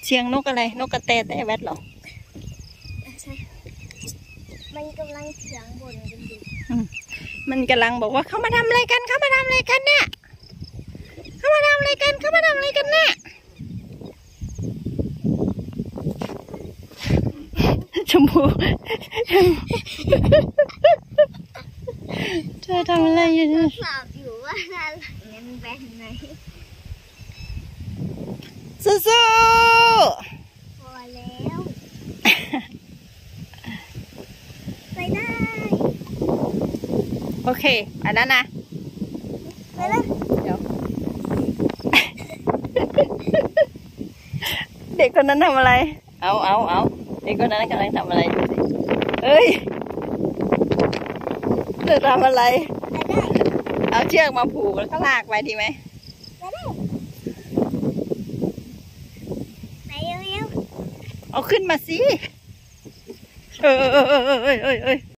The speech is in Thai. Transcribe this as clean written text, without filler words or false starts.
เสียงนกอะไรนกกระแตแต่แวดเหรอใช่มันกำลังเสียงบ่นกันอยู่มันกำลังบอกว่าเขามาทำอะไรกันเขามาทำอะไรกันเนี่ยเขามาทำอะไรกันเขามาทำอะไรกันเนี่ยชมพูเธอทำอะไรอยู่ทดสอบอยู่ว่าเงินแบนไหนสู้พอแล้วไปได้โอเคไปแล้วนะไปแล้วเดี๋ยว เด็กคนนั้นทำอะไรเอาเด็กคนนั้นกำลังทำอะไรดูสิเอ้ยเธอทำอะไรเอาเชือกมาผูกแล้วก็ลากไปดีไหมไปเร็วเอาขึ้นมาสิเอ้ย